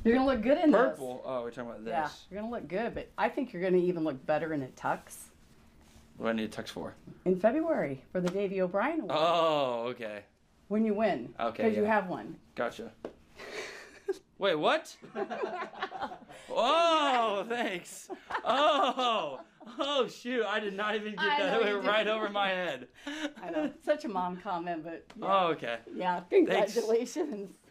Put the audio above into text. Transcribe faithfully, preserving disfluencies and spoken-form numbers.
You're gonna look good in Purple. this. Oh, we're talking about this. Yeah, you're gonna look good, but I think you're gonna even look better in a tux What do I need a tux for? in February for the Davy O'Brien Award. Oh, okay. When you win. Okay, Because you yeah. have one. Gotcha. Wait, what? Oh, thanks. Oh, oh, shoot. I did not even get I that. know It you went right didn't. over my head. I know. Such a mom comment, but yeah. Oh, okay. Yeah, congratulations.